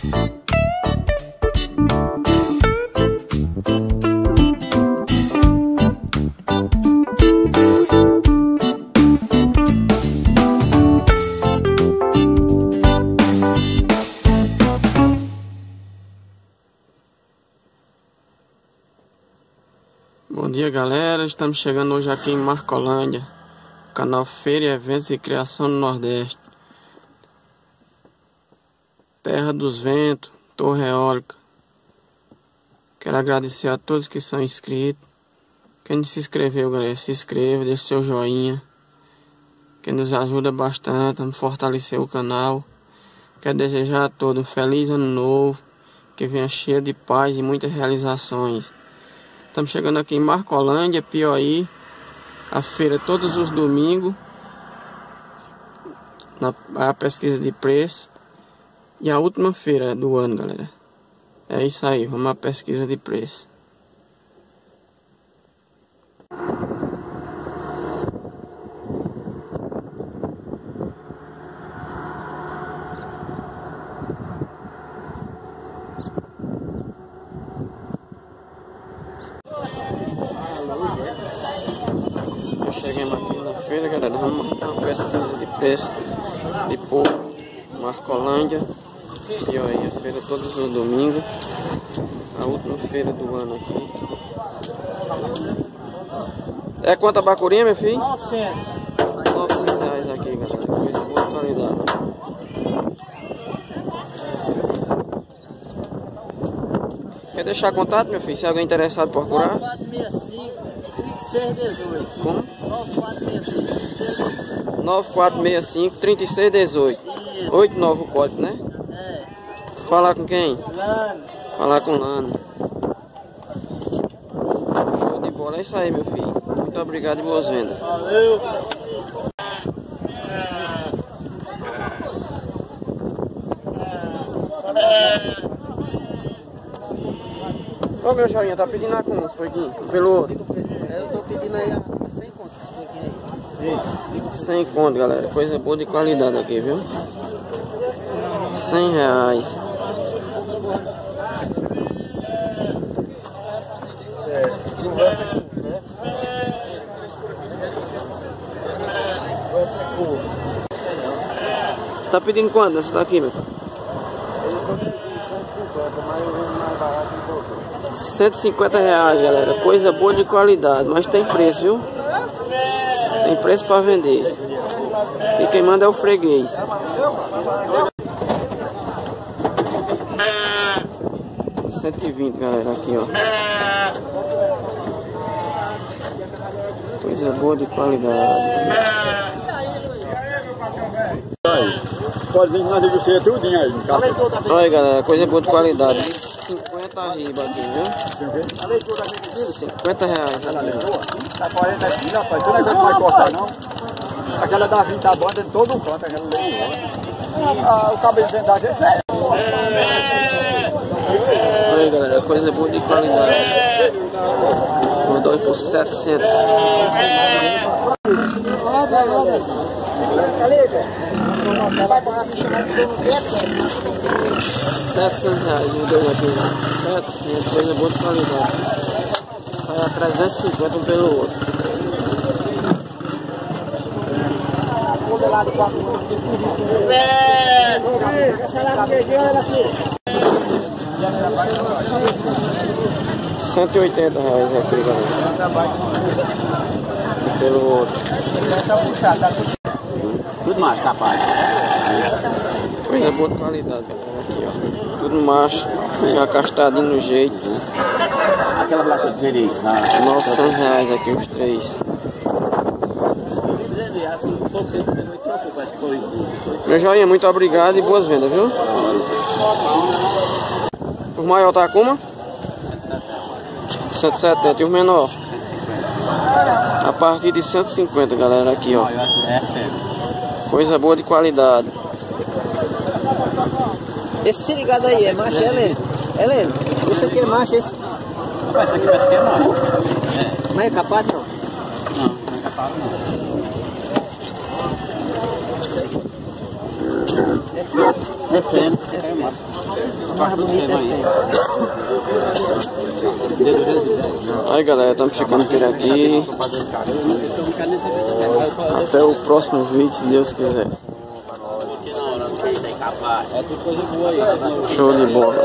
Bom dia, galera, estamos chegando hoje aqui em Marcolândia, canal Feira, Eventos e Criação do Nordeste, Terra dos Ventos, Torre Eólica. Quero agradecer a todos que são inscritos. Quem não se inscreveu, galera, se inscreva, deixe seu joinha, que nos ajuda bastante a fortalecer o canal. Quero desejar a todos um feliz ano novo, que venha cheio de paz e muitas realizações. Estamos chegando aqui em Marcolândia, Piauí. A feira é todos os domingos. A pesquisa de preço. E a última feira do ano, galera. É isso aí, vamos à pesquisa de preço. Chegamos aqui na feira, galera. Vamos montar uma pesquisa de preço de porco, Marcolândia. E aí, a feira todos os domingos. A última feira do ano aqui. É quanto a bacurinha, meu filho? 900. 900 reais aqui, galera. Coisa de boa qualidade. Quer deixar contato, meu filho? Se alguém interessado por procurar? 9465 3618. Como? 9465 9465 3618. 89 o código, né? É. Falar com quem? Lano. Falar com Lano. Show de bola, é isso aí, meu filho. Muito obrigado e boas vendas. Valeu. Ô, meu joinha, tá pedindo a conta, porquinho? Pelo outro. Eu tô pedindo aí a 100 contos esse pouquinho aí. 100 conto, galera. Coisa boa de qualidade aqui, viu? 100 reais. Tá pedindo quanto essa daqui, meu? 150 reais, galera. Coisa boa de qualidade, mas tem preço, viu? Tem preço pra vender. E quem manda é o freguês. R$120, galera, aqui, ó. Coisa boa de qualidade. Pode vir na negociação tudinho aí. Olha aí, galera, coisa boa de qualidade. 50 riba aqui, viu? 50 reais aqui, Tá 40 aqui, rapaz. Tu não vai cortar, não? Aquela da 20 tá boa, tem todo um canto. O cabelo dentro da gente é. Olha aí, galera, coisa boa de qualidade. Mandou aí por 700. 700 reais, um dois aqui. 700, coisa boa de qualidade. Sai a 350 um pelo outro. R$180 aqui, galera. Pelo outro. Tudo mais, rapaz. Coisa boa de qualidade, galera. Aqui, ó. Tudo macho, já castadinho no jeito. Aquela lá que eu virei. R$900 aqui, os três. Meu joinha, muito obrigado e boas vendas, viu? Os maior tá como? 170. E os menor? A partir de 150, galera, aqui, ó. Coisa boa de qualidade. Esse ligado aí é macho, Heleno? Heleno, esse aqui é macho, esse? Esse aqui parece que é macho. Mas é capaz, não? Não, não é capaz, não. É fêmea. Aí galera, estamos ficando por aqui. Até o próximo vídeo, se Deus quiser. Show de bola.